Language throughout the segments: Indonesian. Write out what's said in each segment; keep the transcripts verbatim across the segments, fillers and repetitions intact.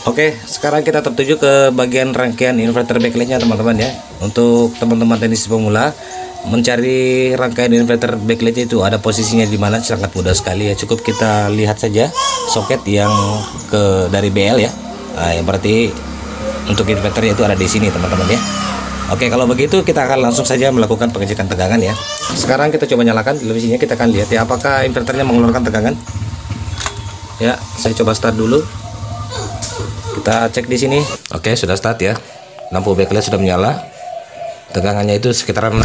Oke, sekarang kita tertuju ke bagian rangkaian inverter backlightnya teman-teman ya. Untuk teman-teman teknisi pemula mencari rangkaian inverter backlightnya itu ada posisinya di mana, sangat mudah sekali ya. Cukup kita lihat saja soket yang ke dari B L ya. Nah, yang berarti untuk inverternya itu ada di sini teman-teman ya. Oke, kalau begitu kita akan langsung saja melakukan pengecekan tegangan ya. Sekarang kita coba nyalakan televisinya, kita akan lihat ya apakah inverternya mengeluarkan tegangan. Ya, saya coba start dulu. Kita cek di sini. Oke, sudah start ya. Lampu backlight sudah menyala. Tegangannya itu sekitaran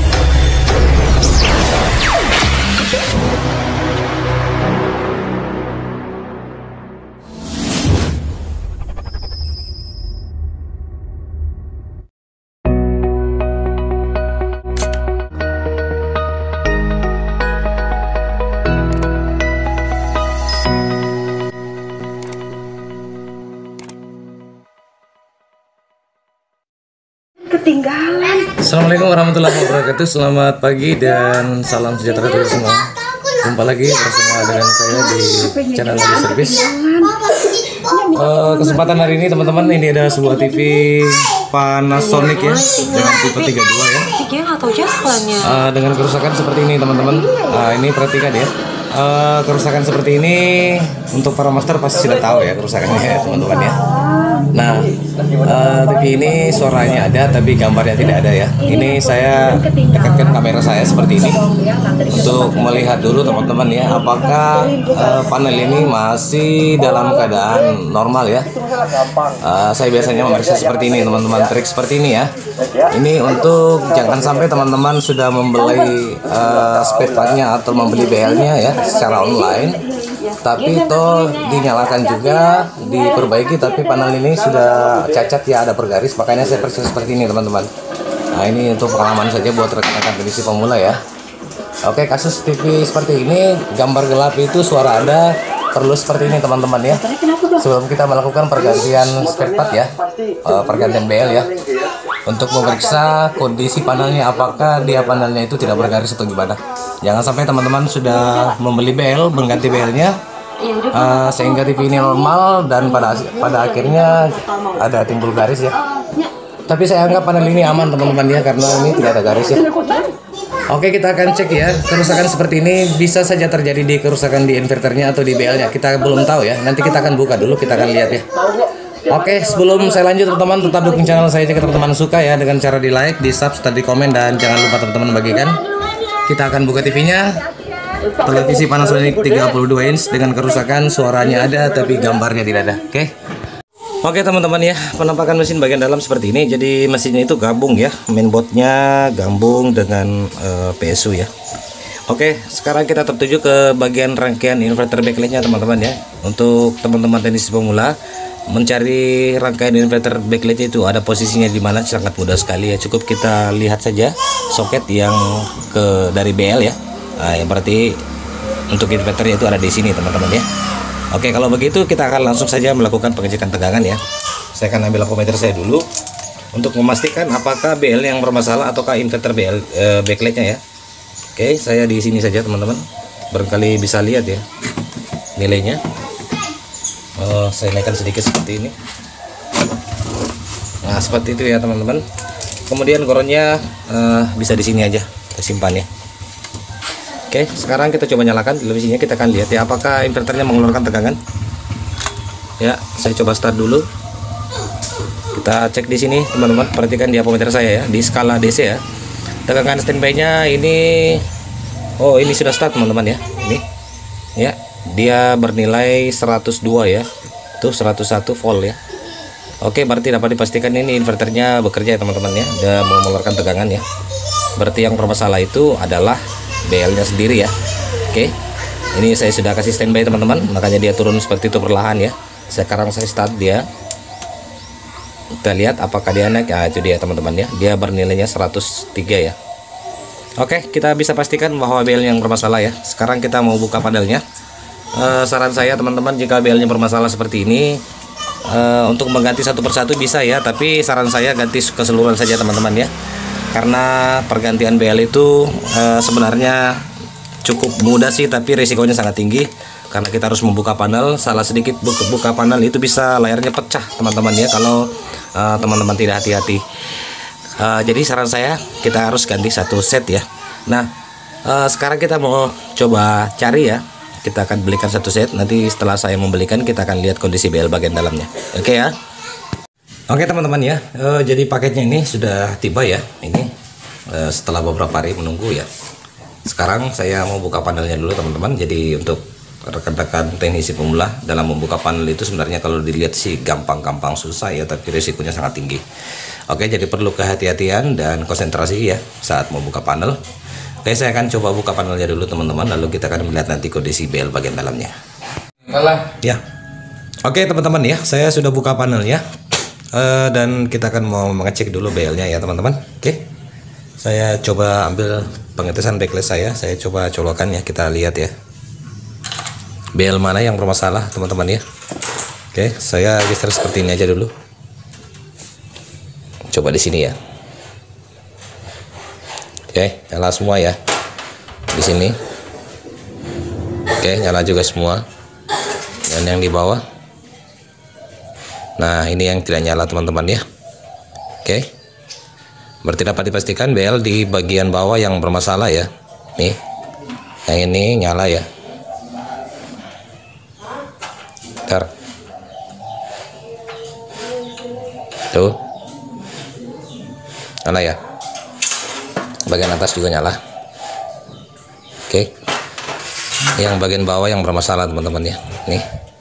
ketinggalan. Assalamualaikum warahmatullahi wabarakatuh. Selamat pagi dan salam sejahtera untuk semua. Jumpa lagi bersama dengan saya di channel Lagi Service. Uh, kesempatan hari ini teman-teman, ini ada sebuah T V Panasonic ya, dengan tipe tiga puluh dua ya. Uh, dengan kerusakan seperti ini teman-teman. Uh, ini perhatikan ya. Uh, kerusakan seperti ini untuk para master pasti sudah tahu ya kerusakannya ya teman-teman ya. Nah, uh, T V ini suaranya ada tapi gambarnya tidak ada ya. Ini saya dekatkan kamera saya seperti ini untuk melihat dulu teman-teman ya, apakah uh, panel ini masih dalam keadaan normal ya. Uh, saya biasanya memeriksa seperti ini teman-teman, trik seperti ini ya. Ini untuk jangan sampai teman-teman sudah membeli uh, spare partnya atau membeli B L-nya ya secara online, tapi toh dinyalakan juga, diperbaiki, tapi panel ini sudah cacat ya, ada bergaris, makanya saya periksa seperti ini teman-teman. Nah, ini untuk pengalaman saja buat rekan-rekan teknisi pemula ya. Oke, kasus T V seperti ini, gambar gelap itu, suara ada, perlu seperti ini teman-teman ya. Sebelum kita melakukan pergantian spare part ya, uh, pergantian B L ya, untuk memeriksa kondisi panelnya, apakah dia panelnya itu tidak bergaris atau gimana. Jangan sampai teman-teman sudah membeli B L, mengganti B L-nya uh, sehingga T V ini normal dan pada pada akhirnya ada timbul garis ya. Tapi saya anggap panel ini aman teman-teman ya, karena ini tidak ada garis ya. Oke, kita akan cek ya. Kerusakan seperti ini bisa saja terjadi di kerusakan di inverternya atau di B L-nya. Kita belum tahu ya. Nanti kita akan buka dulu, kita akan lihat ya. Oke, sebelum saya lanjut teman-teman, tetap dukung channel saya jika teman-teman suka ya, dengan cara di like, di subscribe, di komen, dan jangan lupa teman-teman bagikan. Kita akan buka T V-nya. Televisi Panasonic tiga puluh dua inch dengan kerusakan, suaranya ada tapi gambarnya tidak ada. Oke. Oke teman-teman ya, penampakan mesin bagian dalam seperti ini. Jadi mesinnya itu gabung ya, mainboardnya gabung dengan uh, P S U ya. Oke, sekarang kita tertuju ke bagian rangkaian inverter backlightnya teman-teman ya. Untuk teman-teman teknisi pemula mencari rangkaian inverter backlightnya itu ada posisinya di mana, sangat mudah sekali ya. Cukup kita lihat saja soket yang ke dari B L ya. Nah, yang berarti untuk inverternya itu ada di sini teman-teman ya. Oke, kalau begitu kita akan langsung saja melakukan pengecekan tegangan ya. Saya akan ambil akumulator saya dulu untuk memastikan apakah B L yang bermasalah ataukah inverter B L eh, backlightnya ya. Oke, saya di sini saja teman-teman, barangkali bisa lihat ya nilainya. Oh, saya naikkan sedikit seperti ini. Nah, seperti itu ya teman-teman. Kemudian goronnya uh, bisa di sini aja kita simpan ya. Oke, sekarang kita coba nyalakan televisinya, kita akan lihat ya apakah inverternya mengeluarkan tegangan. Ya, saya coba start dulu. Kita cek di sini teman-teman, perhatikan di apometer saya ya, di skala D C ya. Tegangan standby-nya ini, oh ini sudah start teman-teman ya. Ini ya, dia bernilai seratus dua ya, tuh seratus satu volt ya. Oke, berarti dapat dipastikan ini inverternya bekerja ya teman-teman ya, dia mengeluarkan tegangan ya. Berarti yang bermasalah itu adalah B L-nya sendiri ya. Oke, ini saya sudah kasih standby teman-teman, makanya dia turun seperti itu perlahan ya. Sekarang saya start dia, kita lihat apakah dia naik. Nah, itu dia teman-teman ya, dia bernilainya seratus tiga ya. Oke, kita bisa pastikan bahwa B L yang bermasalah ya. Sekarang kita mau buka panelnya. Uh, saran saya teman-teman, jika B L-nya bermasalah seperti ini, uh, untuk mengganti satu persatu bisa ya, tapi saran saya ganti keseluruhan saja teman-teman ya, karena pergantian B L itu uh, sebenarnya cukup mudah sih, tapi risikonya sangat tinggi. karena kita harus membuka panel. Salah sedikit buka, buka panel itu bisa layarnya pecah teman-teman ya, kalau teman-teman uh, tidak hati-hati. uh, Jadi saran saya kita harus ganti satu set ya. Nah uh, sekarang kita mau coba cari ya. Kita akan belikan satu set. Nanti setelah saya membelikan kita akan lihat kondisi B L bagian dalamnya. Oke ya. Oke teman-teman ya, uh, jadi paketnya ini sudah tiba ya. Ini uh, setelah beberapa hari menunggu ya. Sekarang saya mau buka panelnya dulu teman-teman. Jadi untuk rekan-rekan teknisi pemula dalam membuka panel itu sebenarnya kalau dilihat sih gampang-gampang susah ya, tapi risikonya sangat tinggi. Oke, jadi perlu kehati-hatian dan konsentrasi ya saat membuka panel. Oke, saya akan coba buka panelnya dulu teman-teman, lalu kita akan melihat nanti kondisi B L bagian dalamnya. Ya. Oke teman-teman ya, saya sudah buka panelnya. Uh, dan kita akan mau mengecek dulu B L-nya ya teman-teman. Oke, saya coba ambil pengetesan backlight saya. Saya coba colokan ya, kita lihat ya B L mana yang bermasalah teman-teman ya. Oke, saya geser seperti ini aja dulu. Coba di sini ya. Oke, nyala semua ya di sini. Oke, nyala juga semua. Dan yang di bawah, nah ini yang tidak nyala teman-teman ya. Oke, berarti dapat dipastikan B L di bagian bawah yang bermasalah ya. Nih, yang ini nyala ya. Bentar. Tuh, nyala ya. Bagian atas juga nyala. Oke, yang bagian bawah yang bermasalah teman-teman ya. Nih.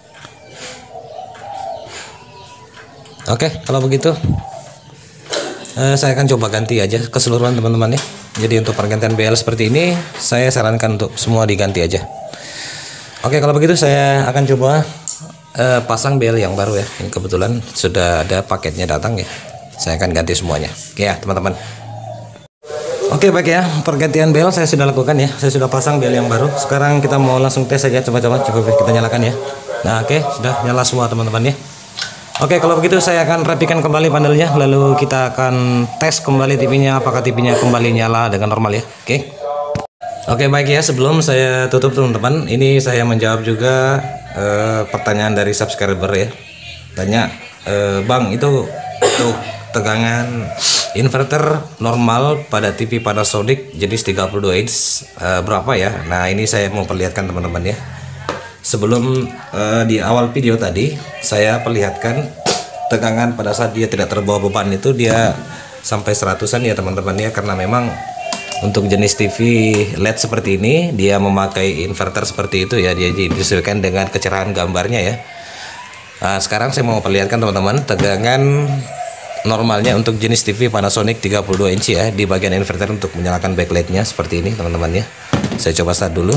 Oke, kalau begitu uh, saya akan coba ganti aja keseluruhan teman-teman ya. Jadi untuk pergantian B L seperti ini saya sarankan untuk semua diganti aja. Oke, kalau begitu saya akan coba uh, pasang B L yang baru ya. Ini kebetulan sudah ada paketnya datang ya. Saya akan ganti semuanya. Oke ya teman-teman. Oke baik ya, pergantian B L saya sudah lakukan ya. Saya sudah pasang B L yang baru. Sekarang kita mau langsung tes saja, coba-coba. Coba kita nyalakan ya. Nah oke, sudah nyala semua teman-teman ya. Oke, kalau begitu saya akan rapikan kembali panelnya, lalu kita akan tes kembali T V-nya apakah T V-nya kembali nyala dengan normal ya. Oke. Oke, baik ya, sebelum saya tutup teman-teman, ini saya menjawab juga eh, pertanyaan dari subscriber ya. Tanya, eh, "Bang, itu untuk tegangan inverter normal pada T V Panasonic jenis tiga puluh dua inch eh, berapa ya?" Nah, ini saya mau perlihatkan teman-teman ya. Sebelum uh, di awal video tadi saya perlihatkan tegangan pada saat dia tidak terbawa beban itu dia sampai seratusan ya teman-teman ya, karena memang untuk jenis T V L E D seperti ini dia memakai inverter seperti itu ya, dia disesuaikan dengan kecerahan gambarnya ya. Nah, sekarang saya mau perlihatkan teman-teman tegangan normalnya untuk jenis T V Panasonic tiga puluh dua inch ya, di bagian inverter untuk menyalakan backlightnya seperti ini teman-teman ya. Saya coba start dulu.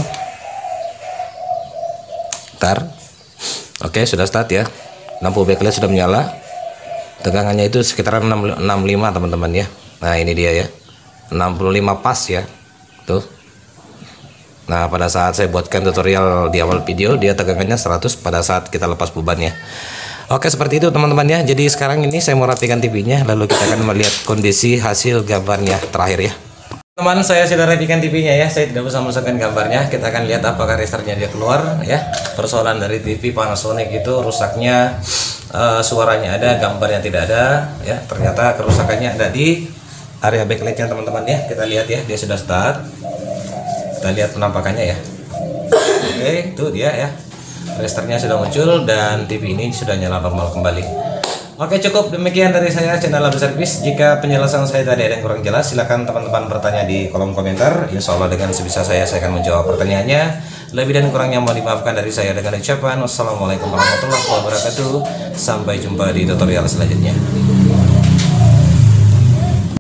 Bentar. Oke, sudah start ya. Lampu backlight sudah menyala. Tegangannya itu sekitar enam puluh lima teman-teman ya. Nah, ini dia ya. enam puluh lima pas ya. Tuh. Nah, pada saat saya buatkan tutorial di awal video, dia tegangannya seratus pada saat kita lepas bebannya. Oke, seperti itu teman-teman ya. Jadi sekarang ini saya mau rapikan T V-nya, lalu kita akan melihat kondisi hasil gambarnya terakhir ya. Teman, saya sudah rapikan T V-nya ya. Saya tidak usah masukkan gambarnya. Kita akan lihat apakah restarnya dia keluar ya. Persoalan dari T V Panasonic itu rusaknya uh, suaranya ada, gambarnya tidak ada ya. Ternyata kerusakannya ada di area backlightnya teman-teman ya. Kita lihat ya, dia sudah start. Kita lihat penampakannya ya. Oke, itu dia ya. Restarnya sudah muncul dan T V ini sudah nyala normal kembali. Oke, cukup demikian dari saya, channel Label Service. Jika penjelasan saya tadi ada yang kurang jelas, silakan teman-teman bertanya di kolom komentar. Insya Allah dengan sebisa saya, saya akan menjawab pertanyaannya. Lebih dan kurangnya mohon dimaafkan dari saya dengan ucapan wassalamualaikum warahmatullahi wabarakatuh. Sampai jumpa di tutorial selanjutnya.